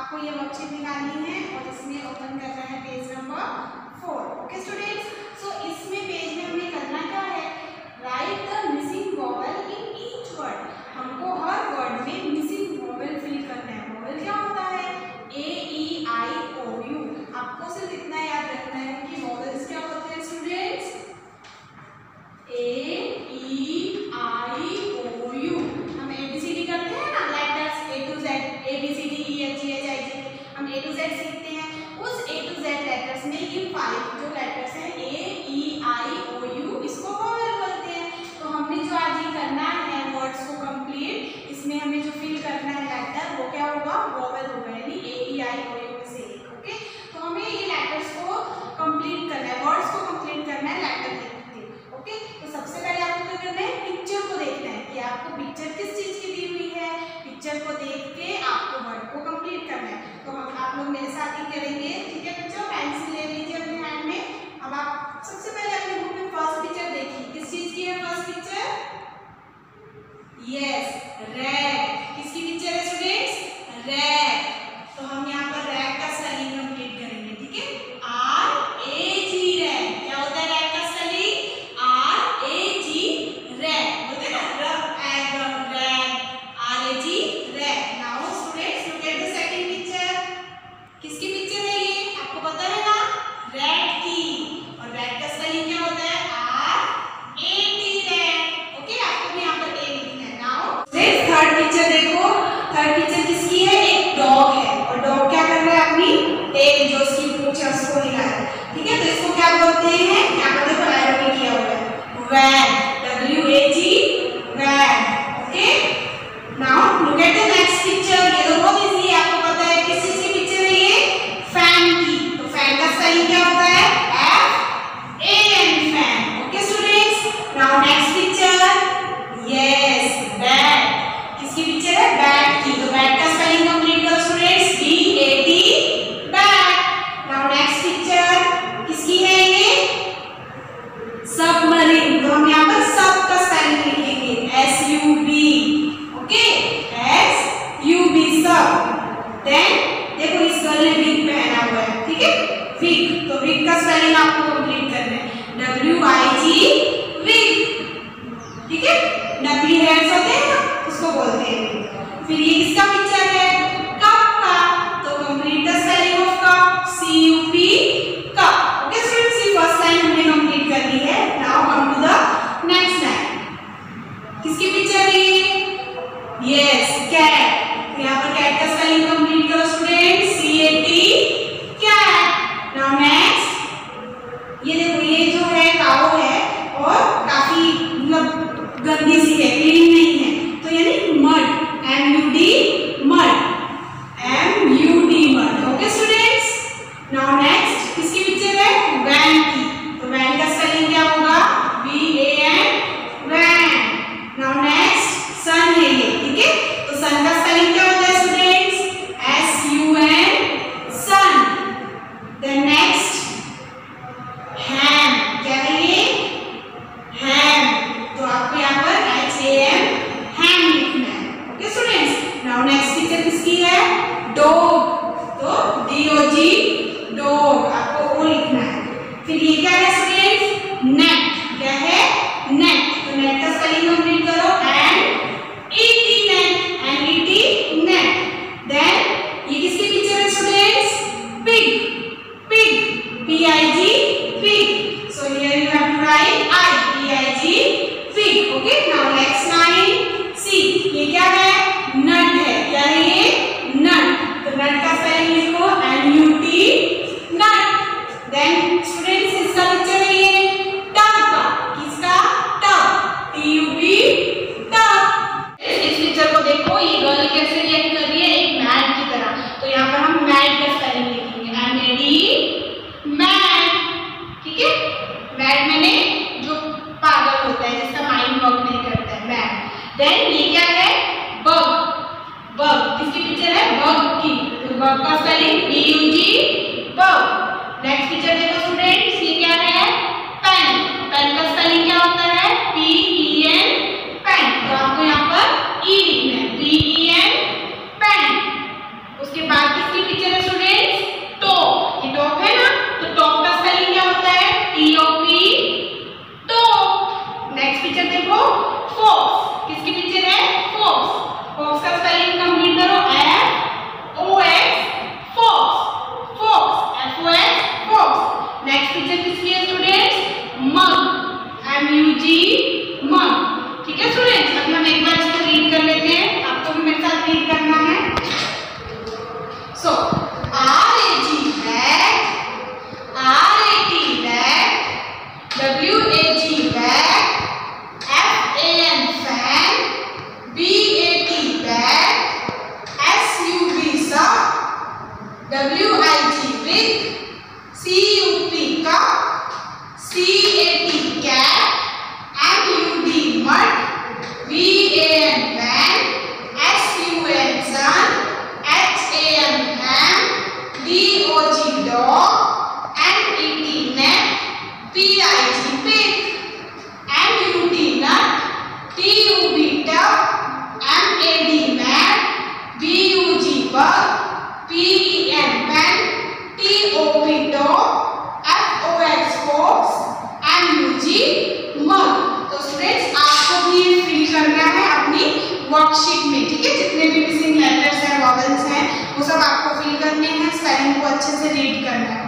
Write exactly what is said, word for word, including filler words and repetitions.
आपको ये वर्कशीट निकालनी है और इसमें ओपन करना है page number four. Okay students, so इसमें पेज में हमें करना क्या है, right the missing vowel in each word. हमको हर वर्ड में मिसिंग वॉवल फिल करना है। वॉवल क्या होता है, ए ई आई ओ यू। आपको सिर्फ इतना याद रखना है कि वॉवल्स क्या होते हैं students, A E I O you. हम ए बी सी डी करते हैं ना, letters A to Z, A B C D E F G H I J, हम ए टू जेड सीखते हैं। उस ए टू जेड लेटर्स में ये फाइव जो लेटर्स हैं ए ई आई ओ यू, इसको वॉवल बोलते हैं। तो हमने जो आज ये करना है वर्ड्स को कंप्लीट, इसमें हमें जो फिल करना है लेटर वो क्या होगा, वॉवल होगा, यानी ए ई आई ओ यू में से एक। ओके, तो हमें ये लेटर्स को कंप्लीट करना है, वर्ड्स को कंप्लीट करना है लेटर लिख के। ओके, तो सबसे पहले आपको क्या करना है, पिक्चर को देखना है कि आपको पिक्चर किस चीज की दी हुई है। पिक्चर को देख के आपको वर्ड को कंप्लीट करना है। तो हम आप लोग मेरे साथ ही करेंगे, ठीक है बच्चों। पेंसिल ले लीजिए अपने हैंड में। अब आप सबसे पहले अपने बुक में फर्स्ट पिक्चर देखिए, किस चीज की है फर्स्ट पिक्चर, यस रैक। किसकी पिक्चर है स्टूडेंट्स, रैक। तो हम यहाँ पर रैक का स्पेलिंग कंप्लीट करेंगे, ठीक है। आर ए जी रैक, क्या होता है रैक का spelling, R A G rack, बोलते हैं ना rack, rack R A G rack. Now students look at the second picture. किसकी पिक्चर है ये, आपको पता है ना, रैक की। और रैक का स्पेलिंग क्या होता है, R A T rack. Okay, आपको भी यहाँ पर ए लिखना है। नाउ थर्ड पिक्चर देखो, थर्ड पिक्चर किसकी है, एक डॉग है। और डॉग क्या कर रहा है, अपनी टेल जो उसकी पूंछ है उसको हिला रहा है, ठीक है। तो इसको क्या बोलते हैं, यहाँ पर देखो एरो पे किया हुआ है, वैग, W A G wag. Okay, now look at the next picture. ये तो बहुत इजी है, आपको पता है किस चीज की पिक्चर है ये, फैन की। तो फैन का स्पेलिंग क्या होता है, F A N, fan. Okay students, now next picture, yes bat. किसकी पिक्चर है, बैट की। तो बैट का स्पेलिंग कंप्लीट करो students, B A T bat. Now next picture किसकी है ये, सबमरीन। तो हम यहाँ पर सब का स्पेलिंग लिखेंगे, S U B. Okay, S U B sub. Then देखो इस गर्ल ने विग पहना हुआ है, ठीक है, विग। तो विग का स्पेलिंग आपको कंप्लीट करना है, डब्ल्यू आई जी विग, ठीक है। नकली हेयर्स होते हैं ना, उसको बोलते हैं। फिर ये किसका पिक्चर है, कप का। तो complete the spelling of cup, C U P cup. Okay students, ये फर्स्ट लाइन हमने कंप्लीट कर ली है। Now come to the next line. किसकी पिक्चर है, यस कैट। तो यहाँ पर कैट का स्पेलिंग कंप्लीट करो students, C A T cat. Now next, ये देखो ये जो है काऊ है और काफी मतलब गंदी सी है, क्लीन नहीं है, तो यानी mud, M U D mud, M U D mud. Okay students, now next किसकी पिक्चर है, वैन की। तो वैन का स्पेलिंग क्या होगा, V A N van. Now next sun है ये, ठीक है। तो सन का स्पेलिंग क्या होता है students, S U N sun. Then next ham, क्या है ये, हैम। तो आपको यहाँ पर एच ए एम हैम लिखना है। Okay students, now next picture किसकी है, डॉग। तो डी ओ जी डॉग, आपको वो लिखना है। फिर ये क्या है स्टूडेंट्स, नेट। क्या है, नेट। तो नेट का स्पेलिंग कंप्लीट करो, N E T net, N E T net. Then ये किसकी पिक्चर है students, pig, pig, P I G pig. So here you have to write I P I G pig. Okay, now next line C. ये क्या है, नट है। क्या है ये, नट। तो नट का स्पेलिंग लिखो, N U T nut. Then students इसका पिक्चर है ये टब का। किसका, tub, T U B tub. इस पिक्चर को देखो, ये गर्ल कैसे रिएक्ट कर रही है, एक मैड की तरह। तो यहाँ पर हम मैड का स्पेलिंग लिखेंगे, एम ए डी मैड, ठीक है। मैड मैंने जो पागल होता है, जिसका माइंड वर्क नहीं करता है, मैड। देन ये क्या है, बग, बग। किसकी पिक्चर है, बग की। तो बग का spelling B U G bug. Next picture देखो स्टूडेंट्स, ये क्या है, पेन। पेन का स्पेलिंग क्या होता है, पी ई एन पेन। तो आपको यहाँ पर ई लिखना है, पी ई एन पेन। उसके बाद किसकी W A G bag, F A N fan, B A T bag, S U B sub, W I G wig, C U P cup, C A T cat, M U D mud, V A N van, S U N sun, H A M ham, D O G dog, N E T net, P I G pig, N U T nut, T U B tub, M A D mat, B U G bug, P E N pen, T O P top, F O X fox, M U G mug। तो students आपको भी ये fill करना है अपनी worksheet में, ठीक है। जितने भी मिसिंग लेटर्स हैं, वॉवेल्स हैं, वो सब आपको फिल करने हैं। स्पेलिंग को अच्छे से रीड करना है।